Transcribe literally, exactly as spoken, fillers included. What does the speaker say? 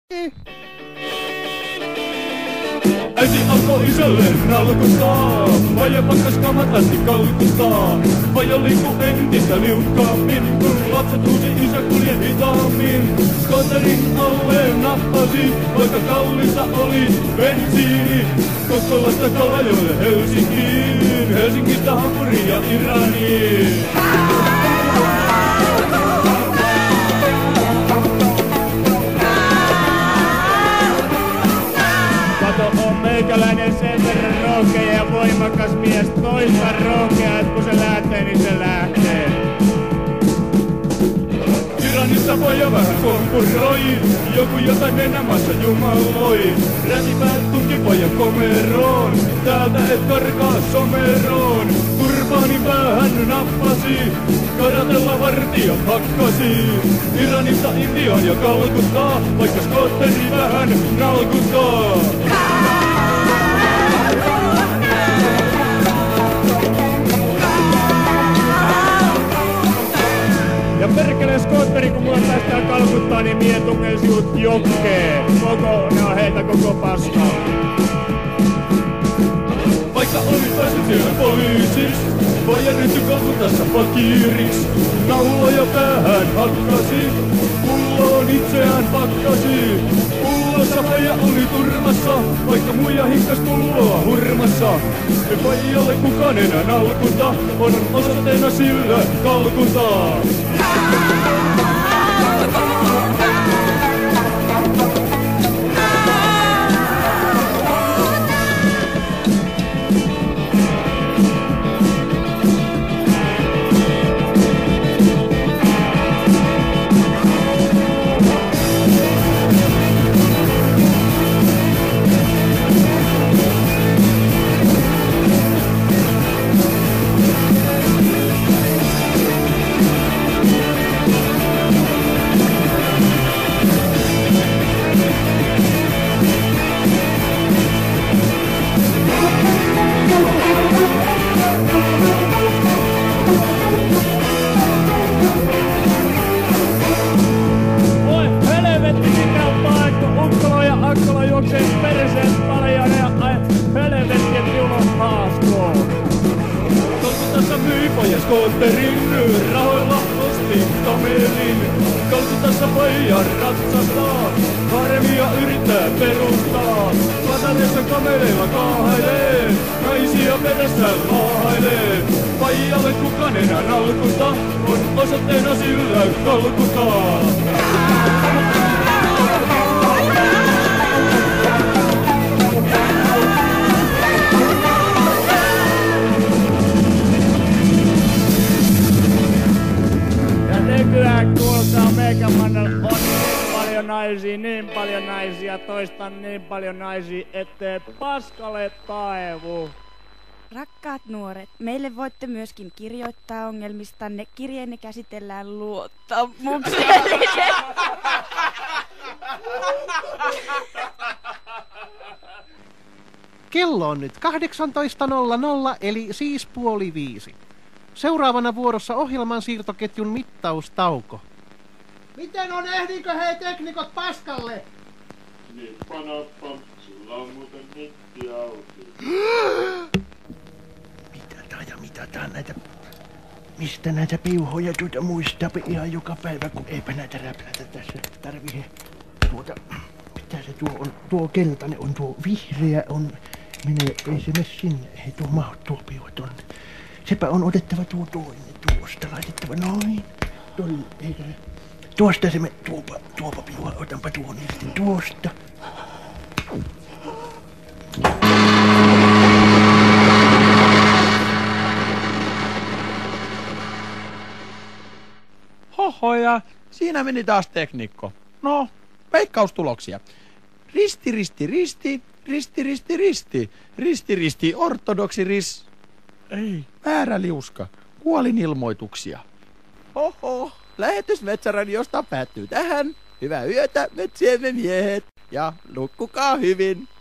Äiti alkoi itselleen nalkuttaa, vaija pakkas kamatasti kalkuttaa. Vaija liikkuu entistä liukkaammin, kun lapset huusi isä kulje hitaammin. Skooterin alleen nappasi, vaikka kallista oli bensiini. Kokkolasta Kalajoelle Helsinkiin, Helsingistä Hampuriin ja Iraniin. Meikäläinen sen verran rohkea ja voimakas mies, toista rohkea, et kun se lähtee, niin se lähtee. Iranissa poja vähän kompuroi, joku jotain nenämässä jumaloi. Rätipäät tunki pojan komeroon, täältä et karkaa someroon. Turbaanin päähän nappasi, karatella vartija pakkasi. Iranista Intiaan ja Kalkuttaa, vaikka skootteri vähän nalkuttaa. Ja perkelee skootteri, kun mulla päästään Kalkuttaa, niin mie tungelsi uut jokkee. Koko, ne on heitä koko paskaa. Vaikka oli päässyt siellä poliisiks, vaija ryhtyi Kalkutassa fakiiriks. Nauloja päähän hakkasi, pulloon itseään pakkasi. Pullossa vaija oli turmassa, vaikka muija hinkas pulloa hurmassa. Ja vaijalle kukaan enää nalkuta, on osoitteena sillä Kalkuttaa. Skootterin rahoilla osti kamelin. Kalkutassa vaija ratsastaa, harmia yrittää perustaa. Latanessa kameleilla kaahailee, naisia perässä laahailee. Vaijalle kukaan enää nalkuta, on osoitteena sillä Kalkuttaa. Nykyään kuulkaa Meikämannalla on niin paljon naisia, niin paljon naisia, toistan niin paljon naisia, ettei paskalle taivu. Rakkaat nuoret, meille voitte myöskin kirjoittaa ongelmistanne. Kirjeenne käsitellään luottamuksellisesti. Kello on nyt kahdeksantoista nolla nolla eli siis puoli viisi. Seuraavana vuorossa ohjelman siirtoketjun mittaustauko. Miten on, ehdinkö hei teknikot paskalle? Nippa nappa, sulla on muuten mitti auki. Mitä tää ja mitä tää näitä... Mistä näitä piuhoja tuota muistaa ihan joka päivä, kun eipä näitä räplätä tässä tarvii. Tuota... Mitä se tuo on? Tuo keltainen on, tuo vihreä on... Menee, ei se mene sinne, ei tuo mahu tuo piuha tonne. Sepä on otettava tuo toinen tuosta, laitettava noin. Tolle, eikä. Tuosta se me, tuopa, tuopa piuha, otanpa tuon ja sitten tuosta. Hohoja, siinä meni taas teknikko. No, veikkaustuloksia. Risti, risti, risti, risti, risti, risti, risti, risti, ortodoksi ris... Ei, väärä liuska. Kuolinilmoituksia. Hoho, lähetys Metsäradiosta päättyy tähän. Hyvää yötä, metsiemme miehet. Ja nukkukaa hyvin.